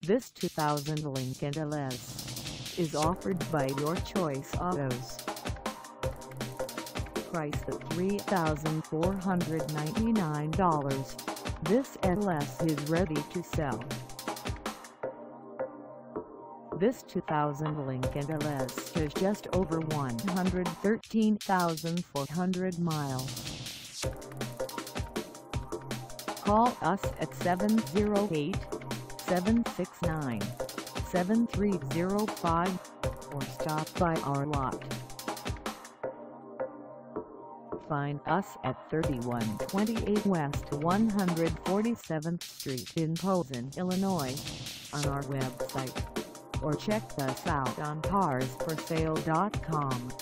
This 2000 Lincoln LS is offered by Your Choice Autos. Priced at $3,499, this LS is ready to sell. This 2000 Lincoln LS has just over 113,400 miles. Call us at 708-769-7305 or stop by our lot. Find us at 3128 West 147th Street in Posen, Illinois, on our website, or check us out on carsforsale.com.